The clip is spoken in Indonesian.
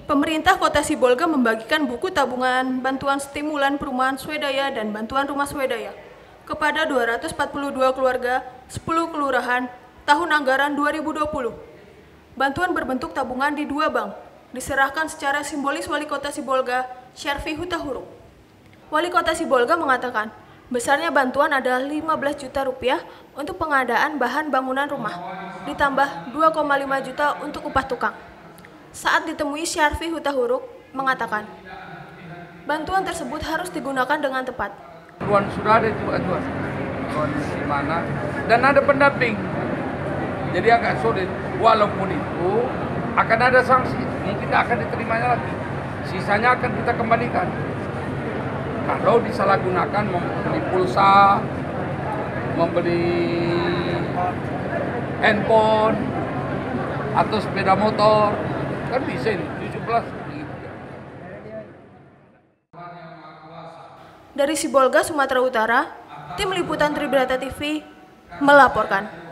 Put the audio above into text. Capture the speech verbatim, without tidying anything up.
Pemerintah Kota Sibolga membagikan buku tabungan bantuan stimulan perumahan swadaya dan bantuan rumah swadaya kepada dua ratus empat puluh dua keluarga, sepuluh kelurahan, tahun anggaran dua ribu dua puluh. Bantuan berbentuk tabungan di dua bank, diserahkan secara simbolis Wali Kota Sibolga, Syarfi Hutahuruk. Wali Kota Sibolga mengatakan, besarnya bantuan adalah lima belas juta rupiah untuk pengadaan bahan bangunan rumah, ditambah dua koma lima juta untuk upah tukang. Saat ditemui, Syarfi Hutahuruk mengatakan, bantuan tersebut harus digunakan dengan tepat. Bantuan sudah ada itu ajuan, kondisi mana, dan ada pendamping. Jadi agak sulit, walaupun itu akan ada sanksi, mungkin akan diterimanya lagi. Sisanya akan kita kembalikan. Kalau disalahgunakan membeli pulsa, membeli handphone, atau sepeda motor, kan bisa ini, tujuh belas. Dari Sibolga, Sumatera Utara, Tim Liputan Tribrata T V melaporkan.